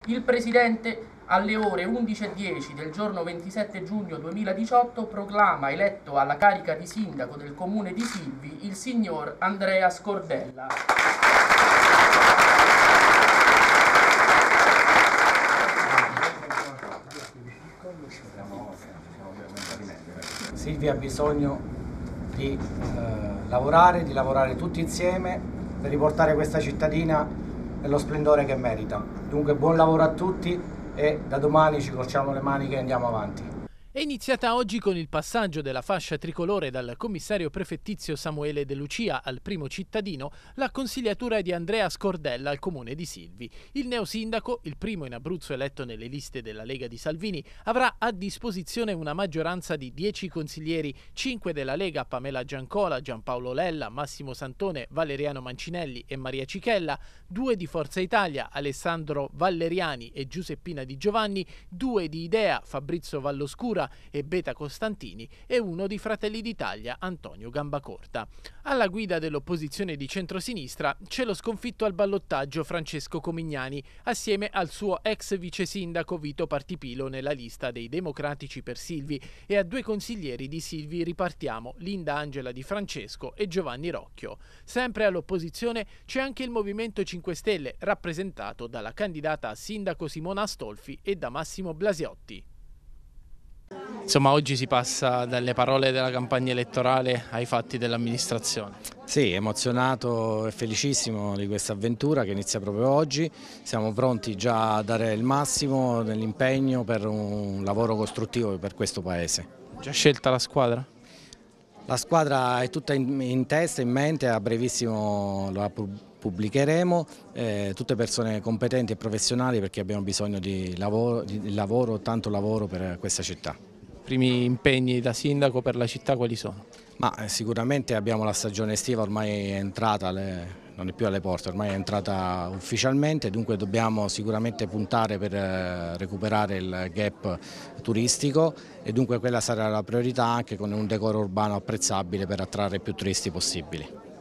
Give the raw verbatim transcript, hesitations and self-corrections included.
Il Presidente, alle ore undici e dieci del giorno ventisette giugno duemiladiciotto, proclama eletto alla carica di sindaco del comune di Silvi il signor Andrea Scordella. Silvia ha bisogno di eh, lavorare, di lavorare tutti insieme per riportare questa cittadina nello splendore che merita. Dunque buon lavoro a tutti e da domani ci crociamo le maniche e andiamo avanti. È iniziata oggi con il passaggio della fascia tricolore dal commissario prefettizio Samuele De Lucia al primo cittadino la consigliatura di Andrea Scordella al comune di Silvi. Il neosindaco, il primo in Abruzzo eletto nelle liste della Lega di Salvini, avrà a disposizione una maggioranza di dieci consiglieri, cinque della Lega Pamela Giancola, Giampaolo Lella, Massimo Santone, Valeriano Mancinelli e Maria Cichella, due di Forza Italia, Alessandro Valleriani e Giuseppina Di Giovanni, due di Idea, Fabrizio Valloscura e Beta Costantini e uno di Fratelli d'Italia, Antonio Gambacorta. Alla guida dell'opposizione di centrosinistra c'è lo sconfitto al ballottaggio Francesco Comignani assieme al suo ex vice sindaco Vito Partipilo nella lista dei Democratici per Silvi e a due consiglieri di Silvi Ripartiamo, Linda Angela Di Francesco e Giovanni Rocchio. Sempre all'opposizione c'è anche il Movimento cinque Stelle rappresentato dalla candidata a sindaco Simona Astolfi e da Massimo Blasiotti. Insomma, oggi si passa dalle parole della campagna elettorale ai fatti dell'amministrazione. Sì, emozionato e felicissimo di questa avventura che inizia proprio oggi. Siamo pronti già a dare il massimo nell'impegno per un lavoro costruttivo per questo Paese. Già scelta la squadra? La squadra è tutta in, in testa, in mente, a brevissimo la pubblicheremo, eh, tutte persone competenti e professionali perché abbiamo bisogno di lavoro, di lavoro, tanto lavoro per questa città. Primi impegni da sindaco per la città quali sono? Ma eh, sicuramente abbiamo la stagione estiva ormai è entrata, le, non è più alle porte, ormai è entrata ufficialmente, dunque dobbiamo sicuramente puntare per eh, recuperare il gap turistico e dunque quella sarà la priorità anche con un decoro urbano apprezzabile per attrarre più turisti possibili.